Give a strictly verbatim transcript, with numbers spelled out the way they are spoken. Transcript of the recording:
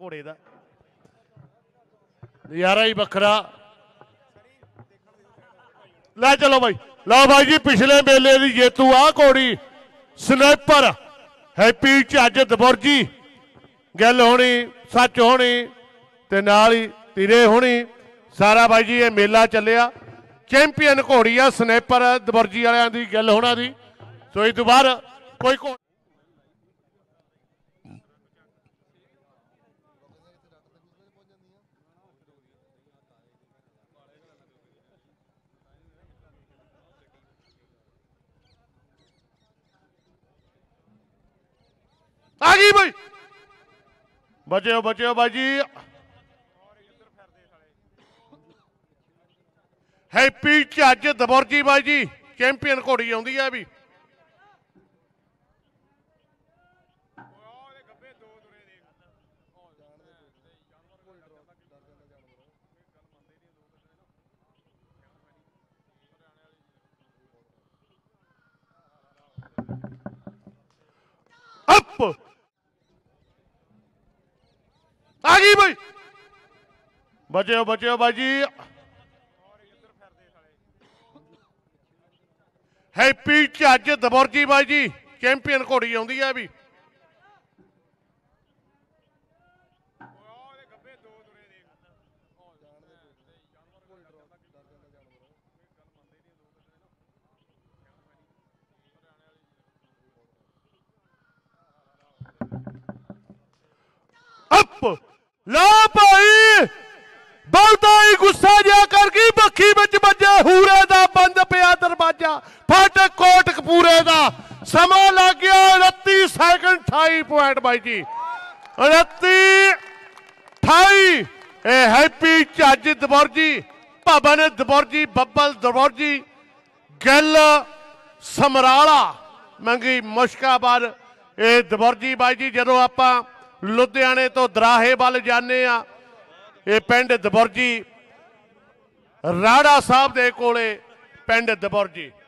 घोड़े का नज़ारा ही वखरा। लै चलो भाई, लो भाई जी पिछले मेले की जेतू आ घोड़ी स्नैपर हैप्पी झज्ज दबुरजी गैल होनी सच होनी ते नाल ही तीरे होनी सारा भाई जी ये मेला चलिया। चैंपियन घोड़ी आ स्नैपर दबुरजी वालियां दी गैल होना दी। सो इस तो बाद कोई घोड़ी आ गई भाई, बचो बचो भाई जी। हैप्पी झज्ज दबुरजी भाई जी चैंपियन घोड़ी आउंदी है भी। अप आ गई भाई, बचो बचो भाई जी। हैप्पी झज्ज दबुरजी भाई जी चैंपियन घोड़ी आउंदी है भी। अप ला भाई, बहुता ही गुस्सा जा कर गई बखी विच बजे हूरे दा बंद पिया दरवाजा फाटक कोटकपूरे दा समा लग गया उनती सैकंड अठाई पॉइंट भाई जी उनती अठाई। हैप्पी झज्ज दबुरजी भवन दबुरजी बब्बल दबुरजी गैल समराला मंगी मुश्काबाद ये दबुरजी भाई जी। जदों आपां लुधियाने तो दराहे वाल जाने आ ये पिंड दबुरजी राड़ा साहब दे कोले पिंड दबुरजी।